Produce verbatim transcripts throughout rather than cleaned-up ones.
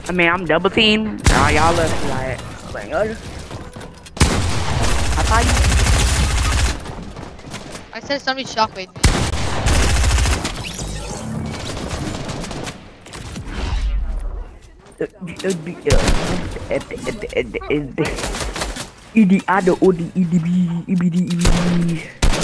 I mean, I'm double team. Nah, y'all look like, like, oh. I thought you. I said somebody shockwave me. Idi ada odi idi bi ibidi ibidi.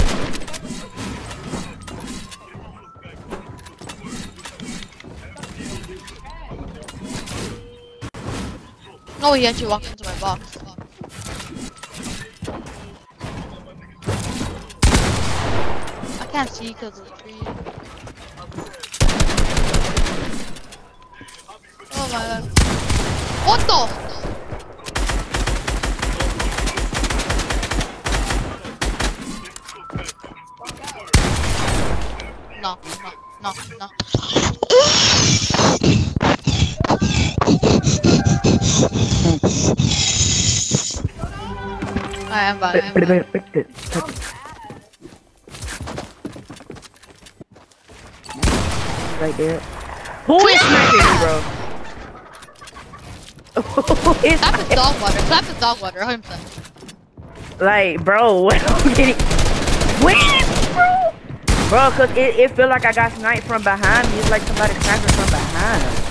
Oh, he actually walked into my box. I can't see because of the tree. Oh my god. What the? No, no, no, no. I am bad, I am bad. Right there. Who is sniping me, bro? Clap the dog water, clap the dog water, one hundred percent. Like, bro, what I'm getting. Wait, bro! Bro, cause it, it feel like I got sniped from behind me. It's like somebody sniping from behind.